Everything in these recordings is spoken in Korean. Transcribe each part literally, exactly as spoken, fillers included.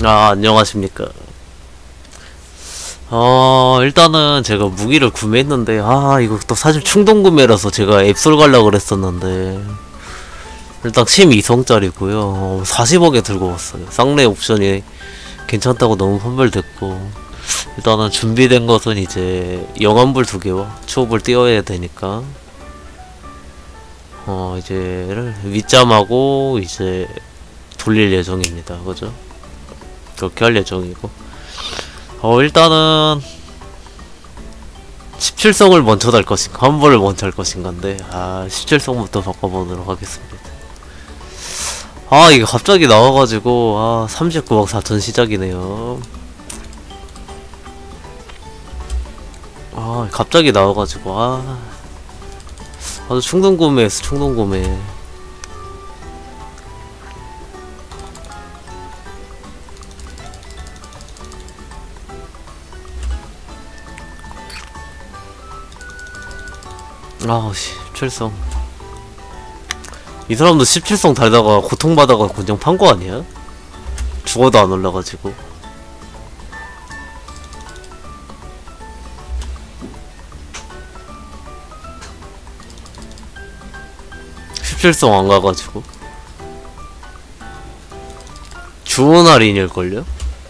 아, 안녕하십니까. 어, 일단은 제가 무기를 구매했는데, 아, 이거 또 사실 충동구매라서 제가 앱솔 가려고 그랬었는데, 일단 심 이 성짜리고요. 어, 사십억에 들고 왔어요. 쌍레 옵션이 괜찮다고 너무 판별됐고, 일단은 준비된 것은 이제 영암불 두 개와 추업을 띄워야 되니까, 어, 이제 윗잠하고 이제 돌릴 예정입니다. 그죠? 그렇게 할 예정이고. 어 일단은 십칠 성을 먼저 달 것인가 환불을 먼저 할 것인가인데, 아 십칠 성부터 바꿔보도록 하겠습니다. 아 이게 갑자기 나와가지고 아 삼십구억 사천 시작이네요. 아 갑자기 나와가지고 아 아주 충동구매했어. 충동구매. 아 십칠 성 이 사람도 십칠 성 달다가 고통받아가 그냥 판거 아니야? 죽어도 안 올라가지고. 십칠 성 안 가가지고 주문 할인일걸요?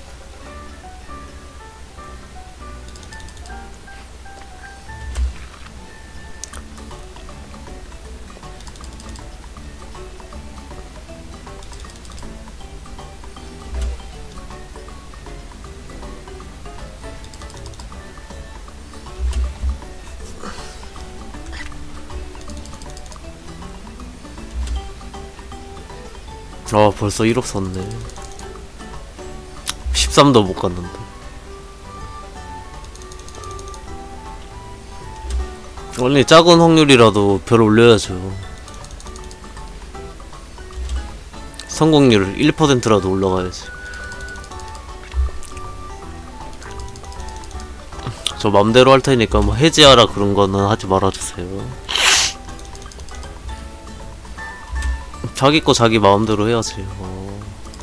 아 벌써 일억 썼네. 십삼도 못 갔는데. 원래 작은 확률이라도 별 올려야죠. 성공률 일 퍼센트라도 올라가야지. 저 맘대로 할 테니까 뭐 해지하라 그런 거는 하지 말아주세요. 자기 거 자기 마음대로 해야지. 어.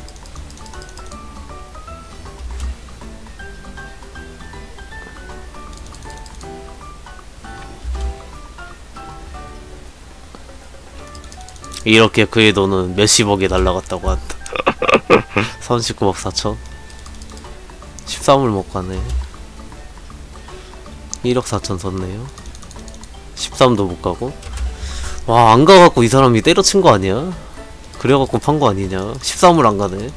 이렇게 그의 돈은 몇십억에 날라갔다고 한다. 삼십구억 사천. 십삼을 못 가네. 일억 사천 썼네요. 십삼도 못 가고. 와, 안 가갖고 이 사람이 때려친 거 아니야? 그래갖고 판 거 아니냐? 십삼을 안 가네.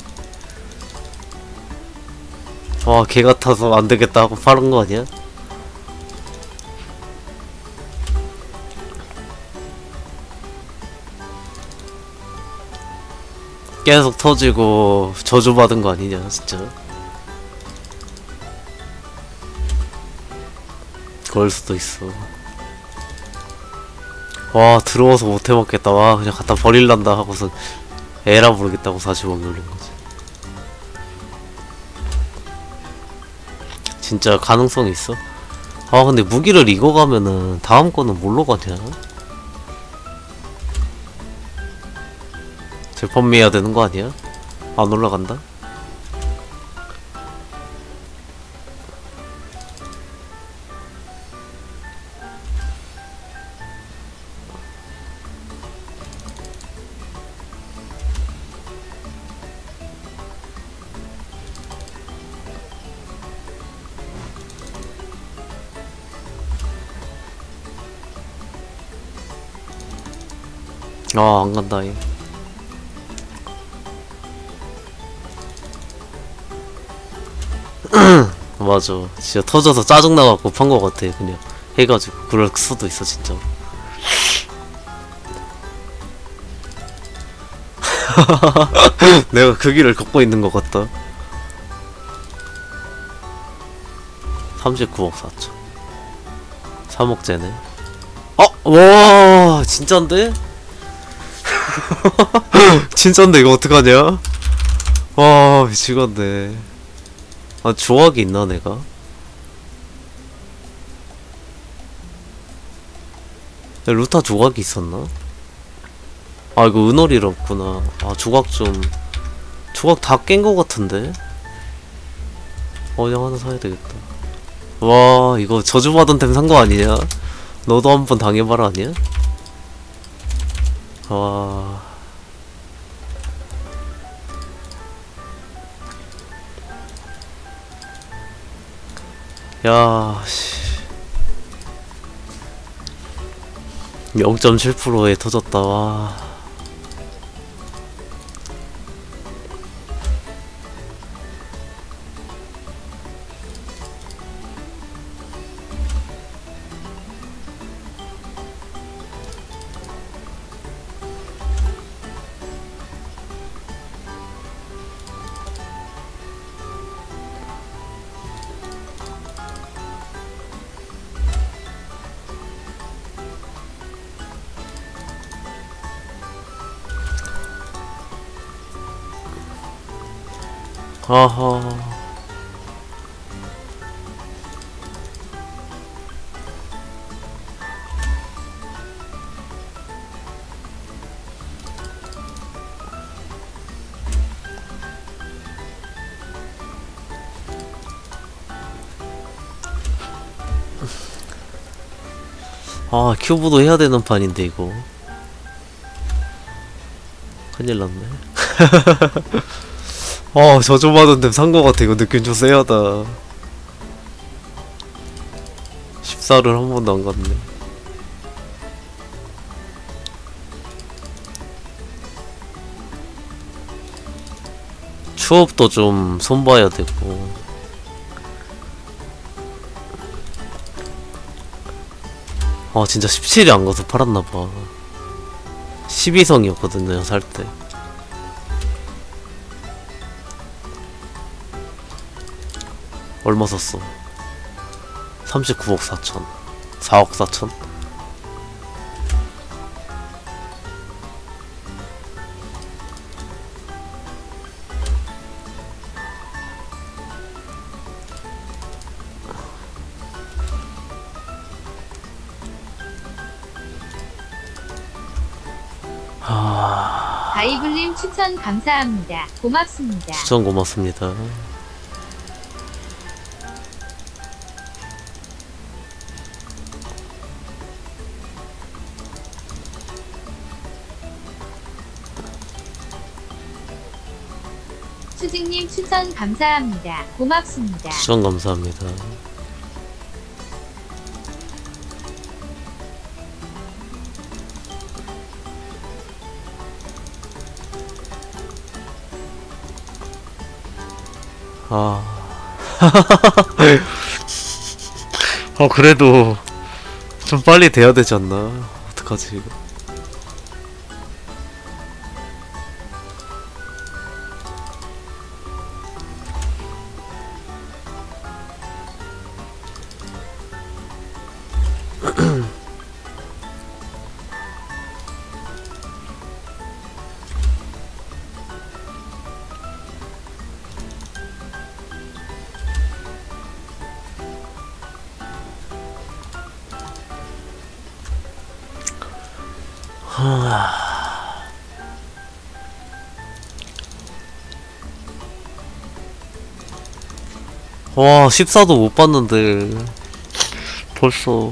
와, 개 같아서 안 되겠다 하고 파는 거 아니야? 계속 터지고 저주받은 거 아니냐, 진짜. 그럴 수도 있어. 와 들어와서 못해먹겠다. 와 그냥 갖다 버릴란다 하고서 에라 모르겠다고 사십억이 올린거지. 진짜 가능성이 있어? 아 근데 무기를 이거 가면은 다음 거는 뭘로 가냐? 재판매해야 되는 거 아니야? 안 올라간다? 아 안간다 이. 맞아 진짜 터져서 짜증나갖고 판 거 같아. 그냥 해가지고 그럴 수도 있어 진짜. 내가 그 길을 걷고 있는 것 같다. 삼십구억 사천. 삼억째네. 어? 와 진짠데? 진짠데 이거 어떡하냐? 와 미치겠네. 아 조각이 있나 내가? 야, 루타 조각이 있었나? 아 이거 은어리라 없구나. 아 조각 좀 조각 다 깬 거 같은데? 어영 하나 사야 되겠다. 와 이거 저주받은 템 산 거 아니냐? 너도 한번 당해봐라 아니야? 와. 야, 씨. 영 점 칠 퍼센트에 터졌다, 와. 아하. 아, 큐브도 해야 되는 판인데, 이거. 큰일 났네. 아, 저주받은 템 산 거 같아. 이거 느낌 좀 쎄하다. 십사를 한 번도 안 갔네. 추업도 좀 손봐야 되고. 아, 진짜 십칠이 안 가서 팔았나봐. 십이 성이었거든요, 살 때. 얼마 썼어? 삼십구억 사천. 사억 사천? 바이블님 추천 감사합니다. 고맙습니다. 추천 고맙습니다. 수직님 추천 감사합니다. 고맙습니다. 추천 감사합니다. 아. 아, 그래도 좀 빨리 돼야 되지 않나? 어떡하지, 이거. 와, 십사도 못 봤는데 벌써.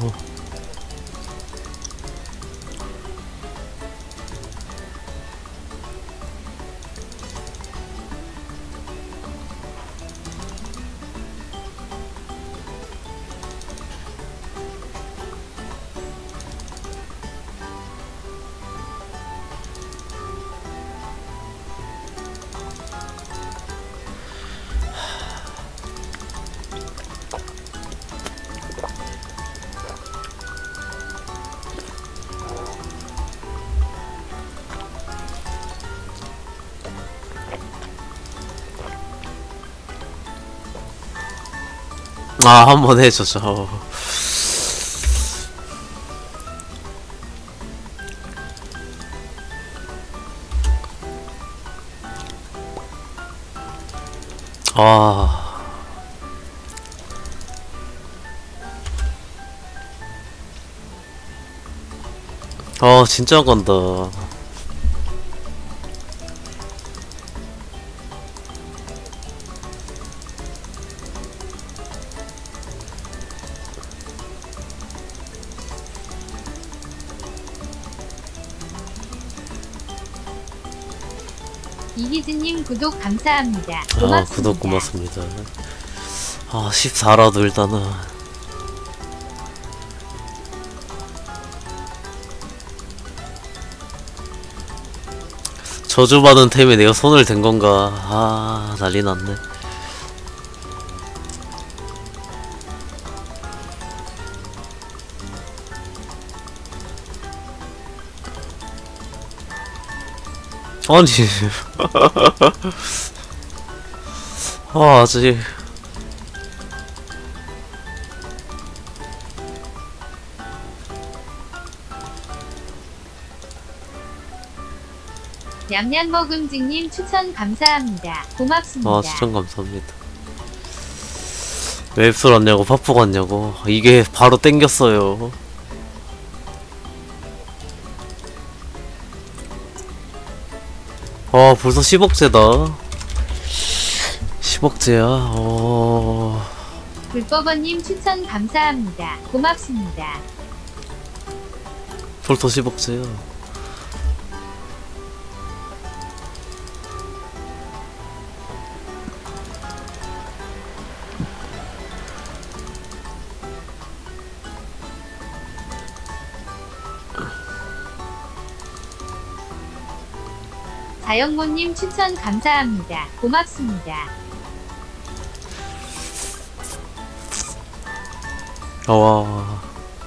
아, 한번 해줘줘. 아. 아, 진짜 간다. 이기진님 구독 감사합니다. 아, 고맙습니다. 구독 고맙습니다. 아, 십사라도 일단은. 저주받은 템에 내가 손을 댄 건가. 아, 난리 났네. 아니. 아, 아직. 냠냠먹음직님 추천 감사합니다. 고맙습니다. 아, 추천 감사합니다. 왜 앱솔 왔냐고, 파프 갔냐고. 이게 바로 땡겼어요. 아, 벌써 십억째다. 십억째야. 어... 불법원님 추천 감사합니다. 고맙습니다. 벌써 십억째야. 자영모님 추천 감사합니다. 고맙습니다. 아, 와.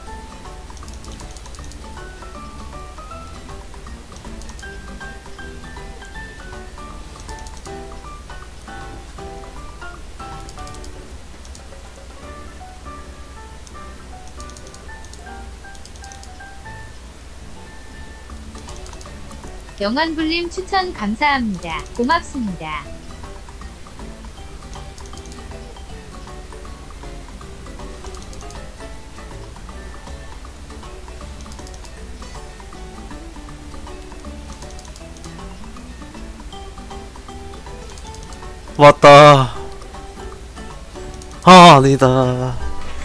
영환불님 추천 감사합니다. 고맙습니다. 왔다. 아, 아니다.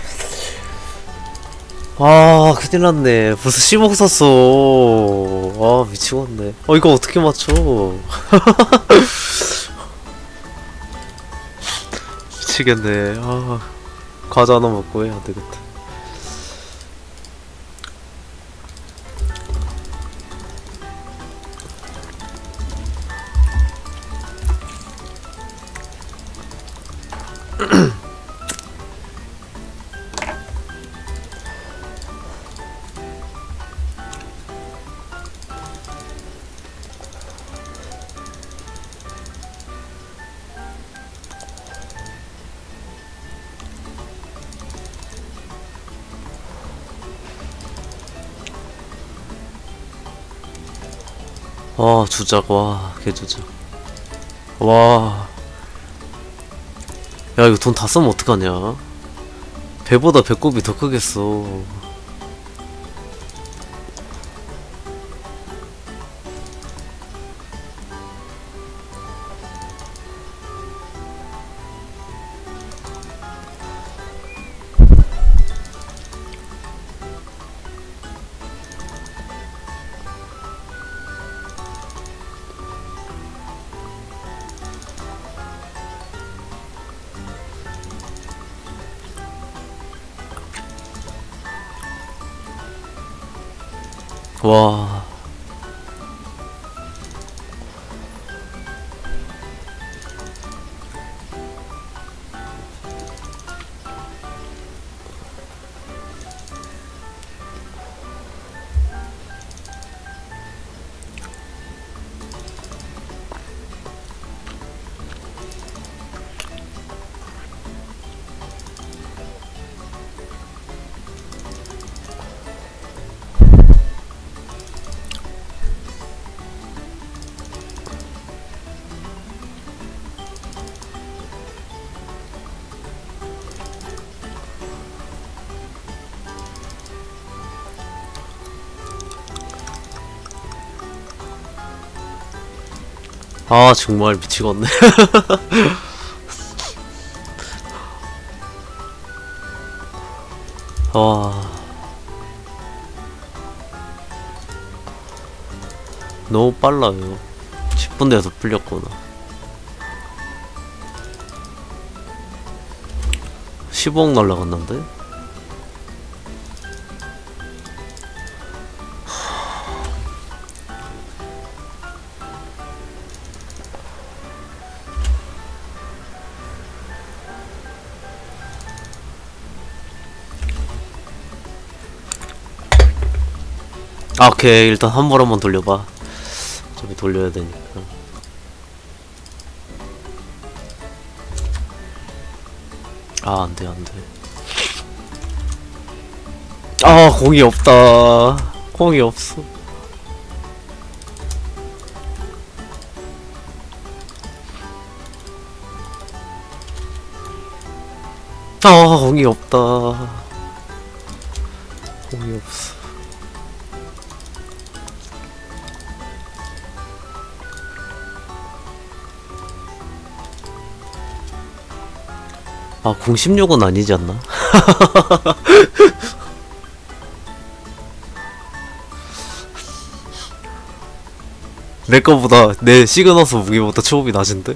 아, 큰일 났네. 벌써 십억 썼어. 아, 미치겠네. 어, 이거 어떻게 맞춰? 미치겠네. 아, 과자 하나 먹고 해야 되겠다. 와, 주작. 와, 개주작. 와. 야, 이거 돈 다 쓰면 어떡하냐? 배보다 배꼽이 더 크겠어. 와. 아, 정말 미치겠네. 와. 너무 빨라요. 나쁜 데서 풀렸구나. 십오억 날라갔는데? 아, 오케이. 일단 한 번 한번 돌려봐. 어차피 돌려야 되니까. 아, 안 돼, 안 돼. 아, 공이 없다. 공이 없어. 아, 공이 없다. 공이 없어. 아, 공 십육은 아니지 않나? 내 거보다, 내 시그너스 무기보다 초급이 낮은데?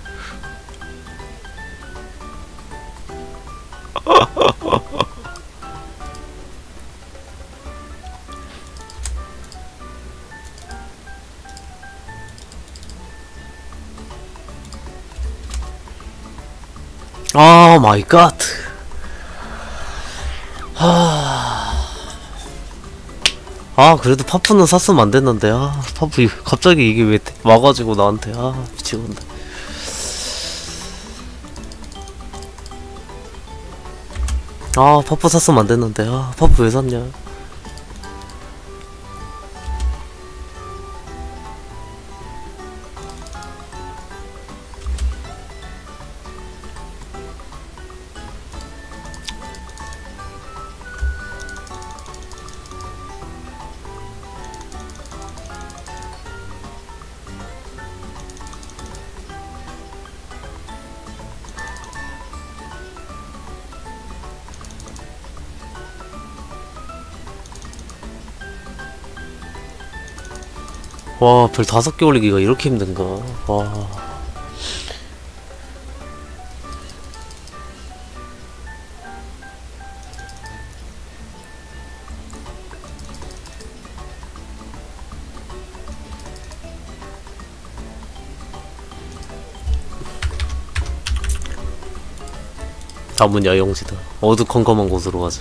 아 마이 갓. 하... 아 그래도 파프는 샀으면 안 됐는데. 아 파프 이- 갑자기 이게 왜 와가지고 나한테. 아 미치겠네. 아 파프 샀으면 안 됐는데. 아 파프 왜 샀냐. 와, 별 다섯 개 올리기가 이렇게 힘든가? 와. 다문 야영지다. 어두컴컴한 곳으로 가자.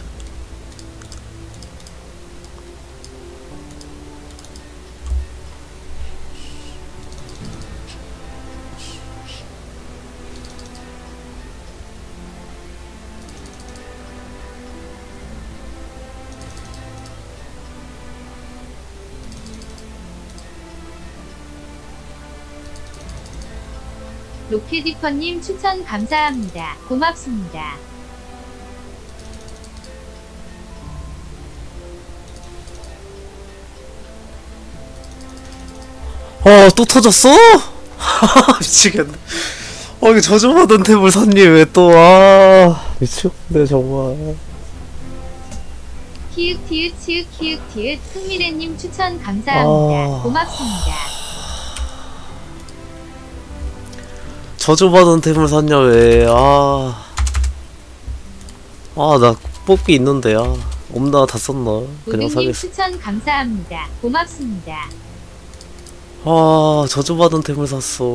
로켓디퍼님 추천 감사합니다. 고맙습니다. 어, 또 터졌어? 미치겠네. 어, 이거 저주받은 템을 샀니, 왜 또, 아. 미치겠네, 정말. 키읔 티읕 치읓 키읔 티읕 흥미래님 추천 감사합니다. 아... 고맙습니다. 저주받은 템을 샀냐, 왜, 아. 아, 나 뽑기 있는데, 아. 없나, 다 썼나. 그냥 우드님 사겠어. 추천 감사합니다. 고맙습니다. 아, 저주받은 템을 샀어.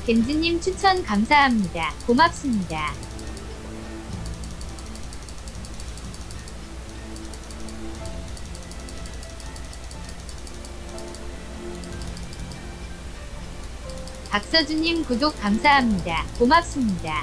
겐지님 추천 감사합니다. 고맙습니다. 박서주님 구독 감사합니다. 고맙습니다.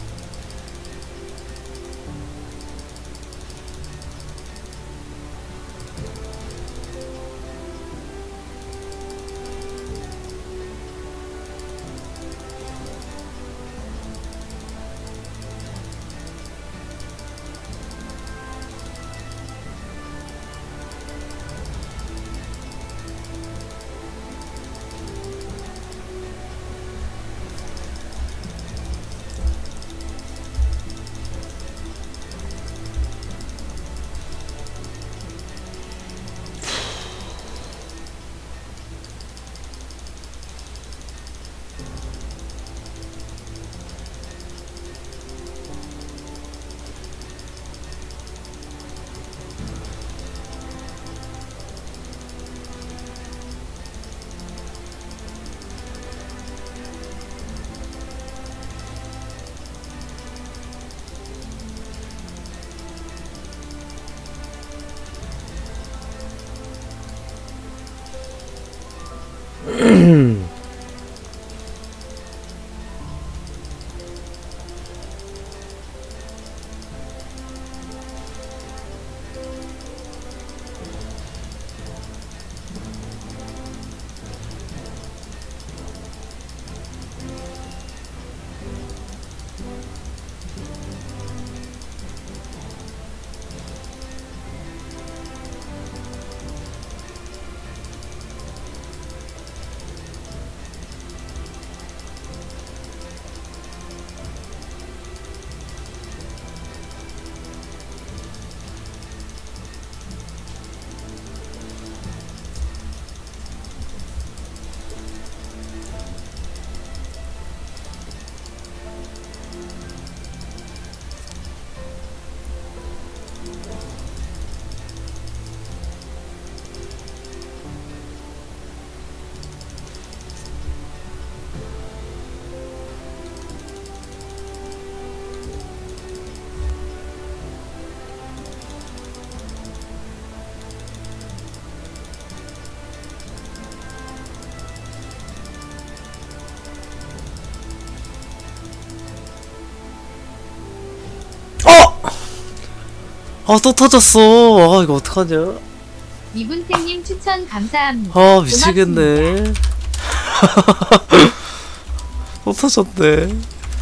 아, 또 터졌어. 아, 이거 어떡하냐. 이분택님 추천 감사합니다. 아, 미치겠네. 또 터졌네.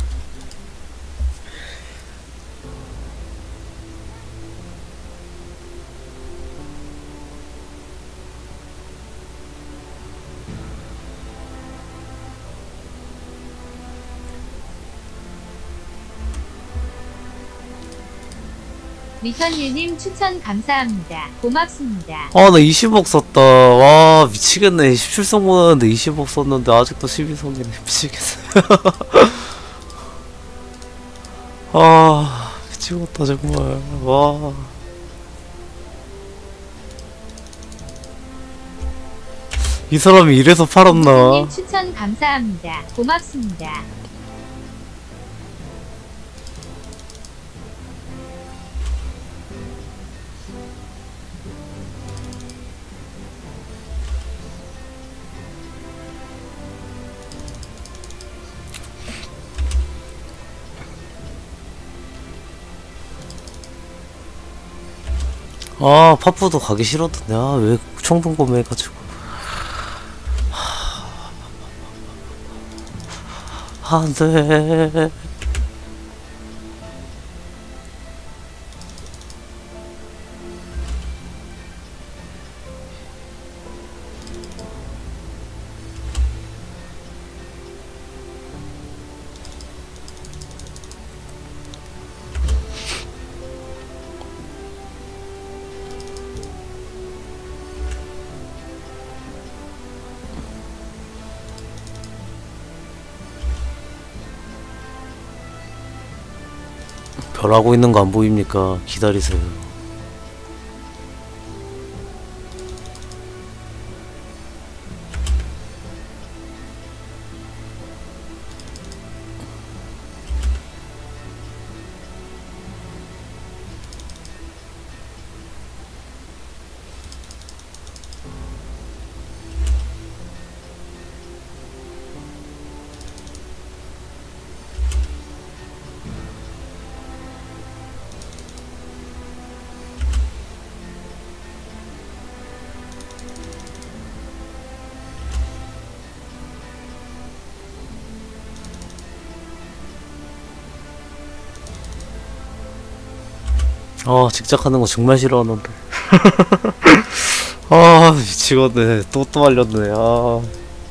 리턴유님 추천 감사합니다. 고맙습니다. 아, 나 이십억 썼다. 와, 미치겠네. 십칠 성 모았는데 이십억 썼는데 아직도 십이 성이네. 미치겠어. 아, 미치겠다, 정말. 와. 이 사람이 이래서 팔았나? 님 추천 감사합니다. 고맙습니다. 아, 파푸도 가기 싫었던데. 아, 왜 총동 구매해가지고. 안 돼. 별하고 있는 거 안 보입니까? 기다리세요. 아, 직작하는 거 정말 싫어하는데. 아, 미치겠네. 또, 또 말렸네. 아.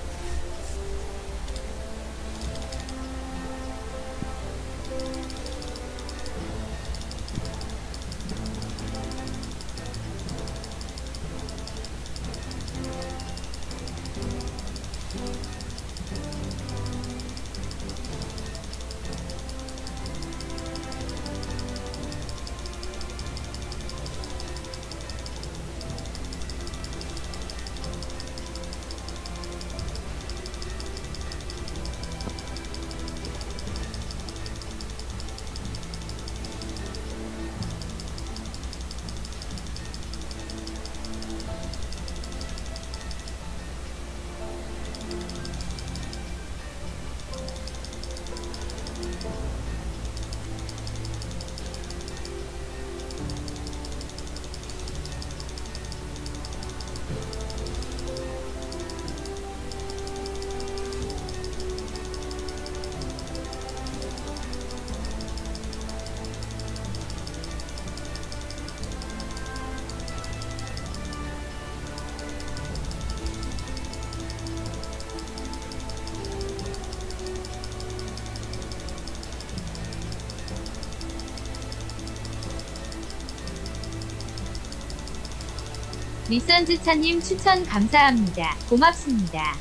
리선즈차님 추천 감사합니다. 고맙습니다.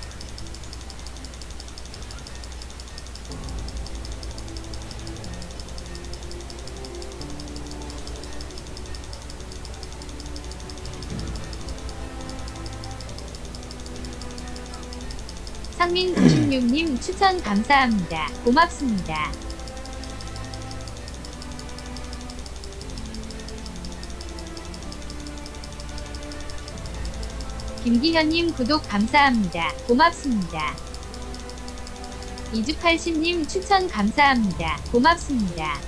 상민 구십육님 추천 감사합니다. 고맙습니다. 김기현님 구독 감사합니다. 고맙습니다. 이주팔십님 추천 감사합니다. 고맙습니다.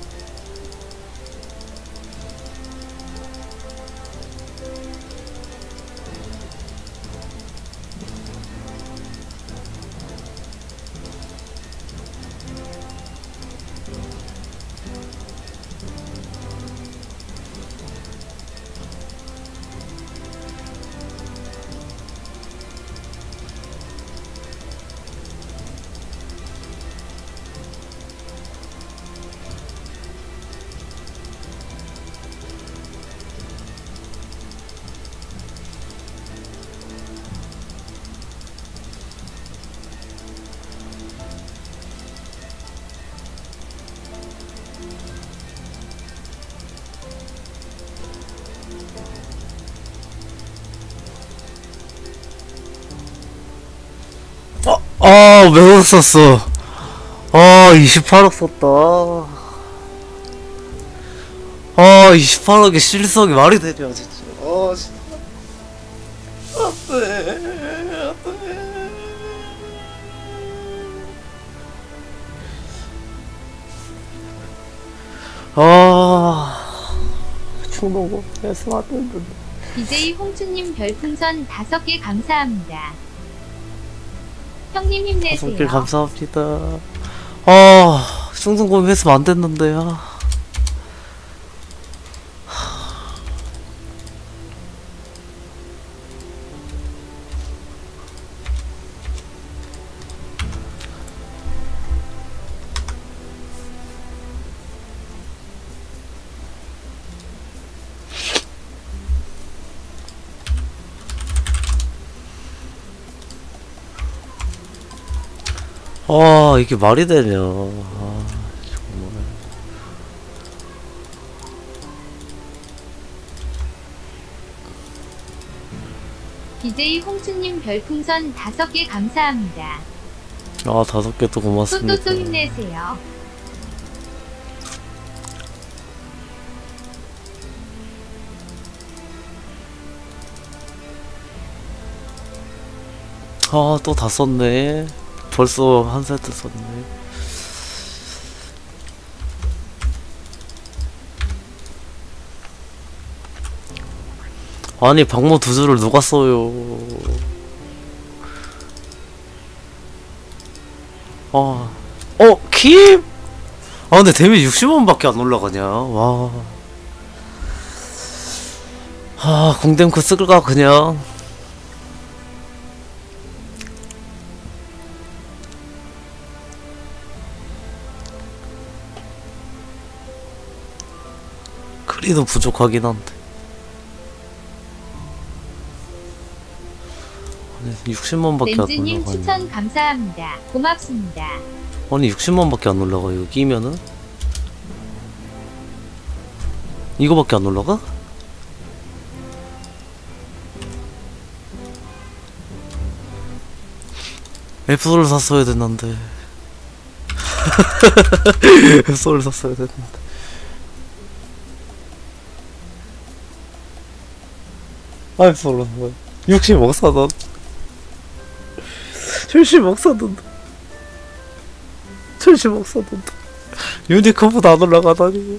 아, 매우 썼어. 아, 이십팔억 썼다. 아, 이십팔억의 실속이 말이 되냐, 진짜. 아, 진짜. 안 돼. 안 돼. 아, 충동고 했으면 안 되는데. 비제이 홍춘님 별풍선 다섯 개 감사합니다. 형님 힘내세요. 다섯 개 감사합니다. 아, 충동고 했으면 안 됐는데. 아. 아, 이게 말이 되냐. 아, 정말. 비제이 홍춘님 별풍선 다섯 개 감사합니다. 아, 다섯 개 또 고맙습니다. 또또또 힘내세요. 아, 또 다 썼네. 벌써 한 세트 썼네. 아니, 방모 두 줄을 누가 써요. 아, 어, 킴? 아, 근데 데미지 육십원밖에 안 올라가냐. 와. 아, 공댐크 쓸까 그냥. 크리도 부족하긴 한데. 아니, 육십만밖에 안 렌즈님 올라가네. 추천 감사합니다. 고맙습니다. 아니 육십만밖에 안 올라가. 이거 끼면은 이거밖에 안 올라가? 앱솔을 샀어야 됐는데. 앱솔을 샀어야 됐는데. 아, 앱솔은 뭐야? 육십억 사던 칠십억 사던데. 칠십억 사던데. 유니크보다 안 올라가다니.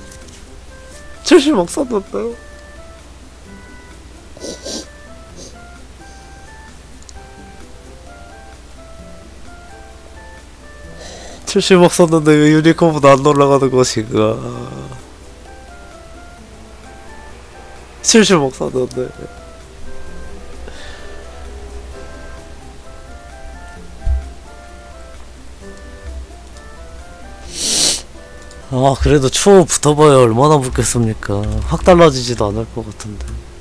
칠십억 사던데. 칠십억 썼는데 왜 유니콘보다 안 올라가는 것인가? 칠십억 썼는데. 아, 그래도 추워 붙어봐야 얼마나 붙겠습니까? 확 달라지지도 않을 것 같은데.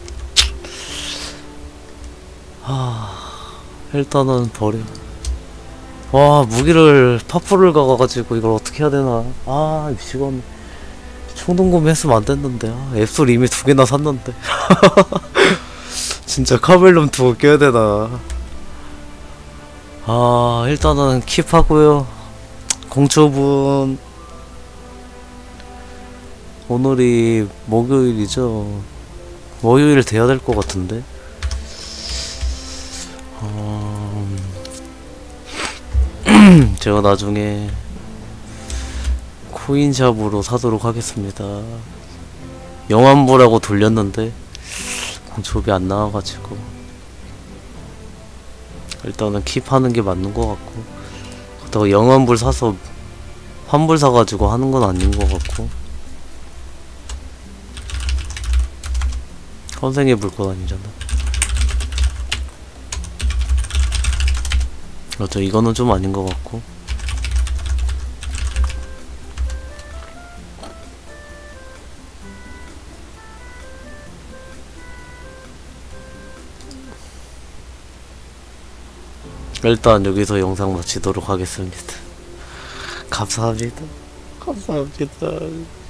아, 일단은 버려. 와, 무기를 파프를 가가지고 이걸 어떻게 해야 되나. 아, 미치겠네. 충동구매 했으면 안 됐는데. 아, 앱솔 이미 두 개나 샀는데. 진짜 카멜lum 두고 껴야 되나. 아, 일단은 킵하고요. 공초분 오늘이 목요일이죠. 월요일 돼야 될 것 같은데. 어... 제가 나중에 코인샵으로 사도록 하겠습니다. 영환부라고 돌렸는데 공초비 안 나와가지고 일단은 킵하는 게 맞는 것 같고, 그렇다고 영환불 사서 환불 사가지고 하는 건 아닌 것 같고, 선생의 물건 아니잖아. 그렇죠. 이거는 좀 아닌 것 같고. 일단 여기서 영상 마치도록 하겠습니다. 감사합니다. 감사합니다.